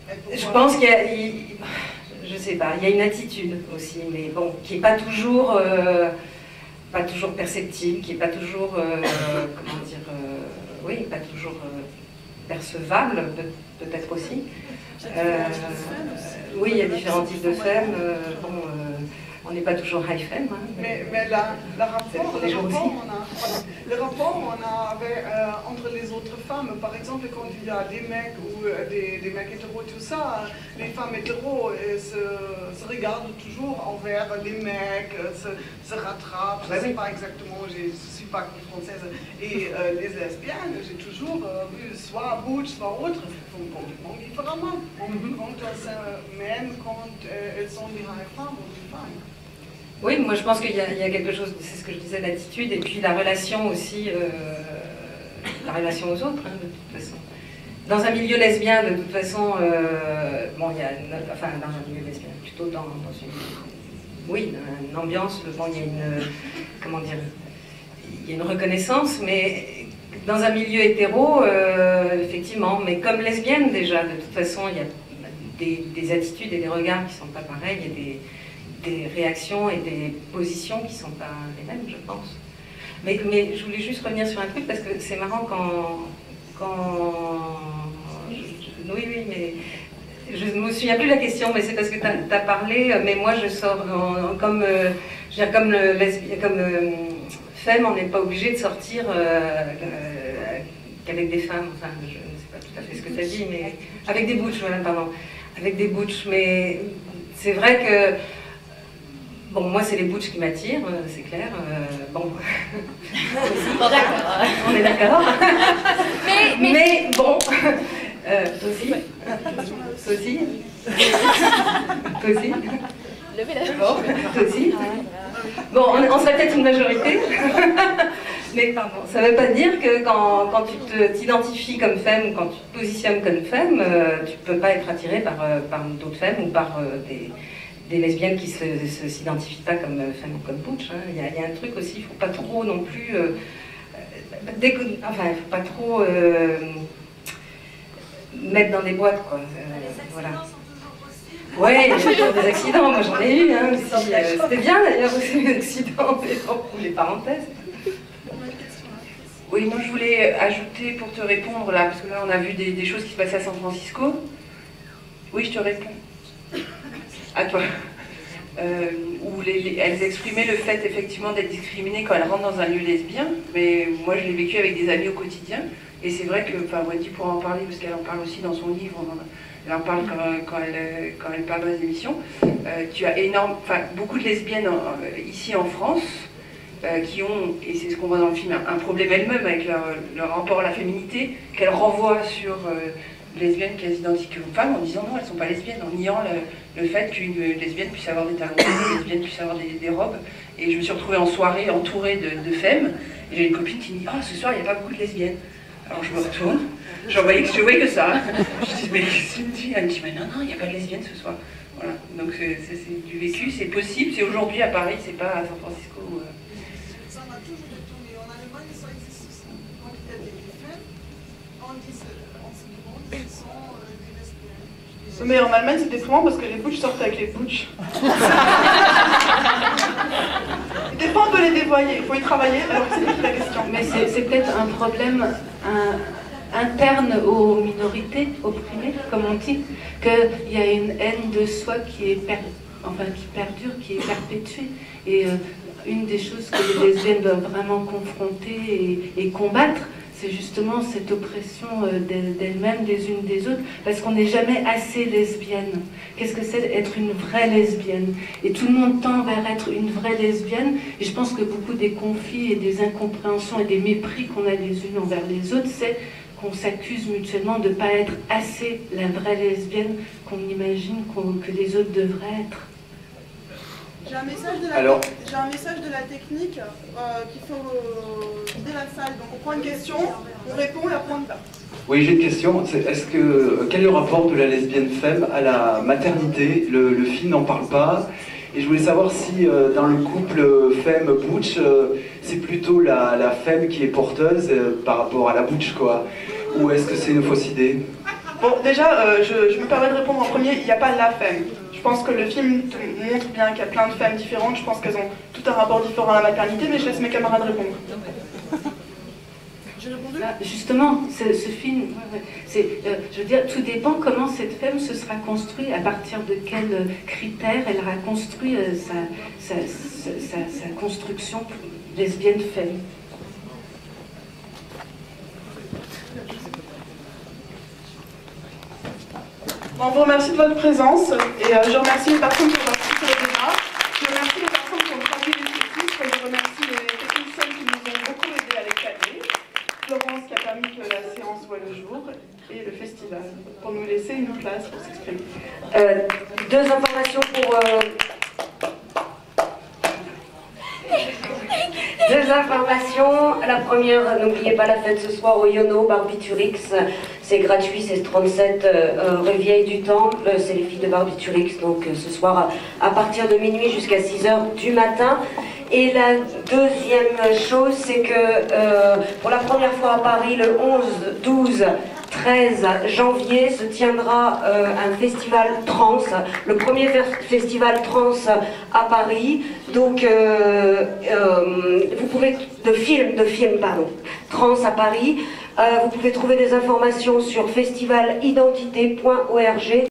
Je pense qu'il y a, je sais pas, il y a une attitude aussi, mais bon, qui n'est pas toujours perceptible, qui n'est pas toujours, comment dire, oui, pas toujours percevable, peut-être aussi. Oui, il y a différents types de femmes. Bon, on n'est pas toujours high femme. Hein, mais le rapport on a avec, entre les autres femmes, par exemple, quand il y a des mecs ou des mecs hétéros, tout ça, les femmes hétéros se regardent toujours envers les mecs, se rattrapent, je ne sais pas exactement, je ne suis pas française. Et les lesbiennes, j'ai toujours vu soit butch, soit autre, font complètement différemment. Même quand elles sont des femmes ou des femmes. Oui, moi je pense qu'il y a quelque chose, c'est ce que je disais, l'attitude, et puis la relation aussi, la relation aux autres, hein, de toute façon. Dans un milieu lesbien, de toute façon, bon, il y a, enfin, dans un milieu lesbien, plutôt dans une ambiance, bon, il y a une, comment dire, il y a une reconnaissance, mais dans un milieu hétéro, effectivement, mais comme lesbienne déjà, de toute façon, il y a des attitudes et des regards qui ne sont pas pareils, il y a des réactions et des positions qui ne sont pas les mêmes, je pense. Mais je voulais juste revenir sur un truc, parce que c'est marrant oui, mais je ne me souviens plus de la question, mais c'est parce que tu as parlé, mais moi je sors comme femme, on n'est pas obligé de sortir qu'avec des femmes, enfin je ne sais pas tout à fait ce que tu as dit, mais avec des butch, voilà, pardon, avec des butch, mais c'est vrai que bon, moi, c'est les butch qui m'attirent, c'est clair. Bon, d'accord. On est d'accord. Mais bon, toi aussi. Toi aussi. Toi aussi. Levez la main. Bon, toi aussi. Bon, on serait peut-être une majorité. Mais pardon, ça ne veut pas dire que quand tu t'identifies comme femme, ou quand tu te positionnes comme femme, tu ne peux pas être attiré par d'autres femmes ou par des lesbiennes qui ne s'identifient pas comme femmes ou comme butch. Hein. Il y a un truc aussi, il ne faut pas trop non plus... enfin, il ne faut pas trop mettre dans des boîtes, quoi. Voilà. Ouais, il y a toujours des accidents, moi j'en ai eu. Hein, c'était bien d'ailleurs aussi les accidents, pour les parenthèses. Oui, moi je voulais ajouter pour te répondre là, parce que là on a vu des choses qui se passaient à San Francisco. Oui, je te réponds. À toi. Où elles exprimaient le fait effectivement d'être discriminées quand elles rentrent dans un lieu lesbien, mais moi je l'ai vécu avec des amis au quotidien, et c'est vrai que, enfin Wendy pourra en parler parce qu'elle en parle aussi dans son livre, elle en parle quand elle parle dans les émissions. Tu as beaucoup de lesbiennes ici en France qui ont, et c'est ce qu'on voit dans le film, un problème elles-mêmes avec leur rapport à la féminité, qu'elles renvoient sur lesbiennes qu'elles identifient aux femmes en disant non, elles ne sont pas lesbiennes, en niant le fait qu'une lesbienne puisse avoir des talons, qu'une lesbienne puisse avoir des robes. Et je me suis retrouvée en soirée entourée de femmes, et j'ai une copine qui me dit « Ah, ce soir, il n'y a pas beaucoup de lesbiennes ». Alors je me retourne, je voyais que ça. Je dis « Mais qu'est-ce que tu me dis ?» Elle me dit « Mais non, il n'y a pas de lesbiennes ce soir ». Voilà, donc c'est du vécu, c'est possible, c'est aujourd'hui à Paris, c'est pas à San Francisco. Ça m'a toujours étonné. En Allemagne, ça existe aussi. Quand il y a des femmes, on se demande s'ils sont des lesbiennes. Mais en Allemagne, c'est déprimant parce que les butch sortent avec les butch. Des fois, on peut les dévoyer, il faut y travailler, alors c'est toute la question. Mais c'est peut-être un problème interne aux minorités opprimées, comme on dit, qu'il y a une haine de soi qui perdure, qui est perpétuée. Et une des choses que les lesbiennes doivent vraiment confronter et combattre, c'est justement cette oppression d'elles-mêmes, des unes des autres, parce qu'on n'est jamais assez lesbienne. Qu'est-ce que c'est d'être une vraie lesbienne? Et tout le monde tend vers être une vraie lesbienne, et je pense que beaucoup des conflits et des incompréhensions et des mépris qu'on a les unes envers les autres, c'est qu'on s'accuse mutuellement de ne pas être assez la vraie lesbienne qu'on imagine que les autres devraient être. J'ai un message de la technique qu'il faut vider la salle. Donc on prend une question, on répond et après on part. Oui, j'ai une question. Quel est le rapport de la lesbienne femme à la maternité? Le film n'en parle pas. Et je voulais savoir si dans le couple femme-butch, c'est plutôt la femme qui est porteuse par rapport à la butch, quoi. Ou est-ce que c'est une fausse idée? Bon, déjà, je me permets de répondre en premier, il n'y a pas la femme. Je pense que le film te montre bien qu'il y a plein de femmes différentes, je pense qu'elles ont tout un rapport différent à la maternité, mais je laisse mes camarades répondre. Là, justement, ce film, je veux dire, tout dépend comment cette femme se sera construite, à partir de quels critères elle aura construit sa construction lesbienne femme. On vous remercie de votre présence et je remercie les personnes qui ont participé au débat. Je remercie les personnes qui ont traduit les sous-titres et je remercie les techniciens qui nous ont beaucoup aidés à les caler. Florence qui a permis que la séance voie le jour et le festival pour nous laisser une place pour s'exprimer. Deux informations pour... Deux informations. La première, n'oubliez pas la fête ce soir au Yono, Barbiturix. C'est gratuit, c'est 37 rue Vieille du Temple. C'est les filles de Barbiturix. Donc ce soir, à partir de minuit jusqu'à 6h du matin. Et la deuxième chose, c'est que pour la première fois à Paris, le 11, 12, 13 janvier, se tiendra un festival trans, le premier festival trans à Paris. Donc, vous pouvez, de film, pardon, trans à Paris. Vous pouvez trouver des informations sur festivalidentité.org.